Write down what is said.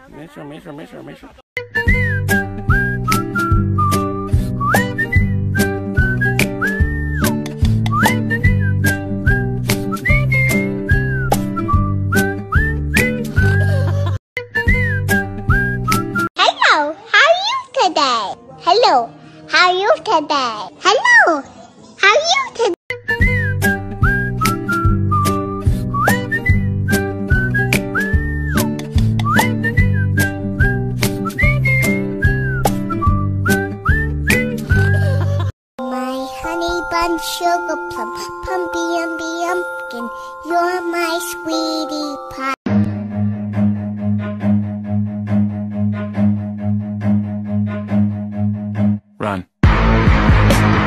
没事。 Hello, how are you today? Hello, how are you today? Hello, how are you today? My honey bun sugar plum, pumpy umby umpkin, you're my sweetie pie. Run.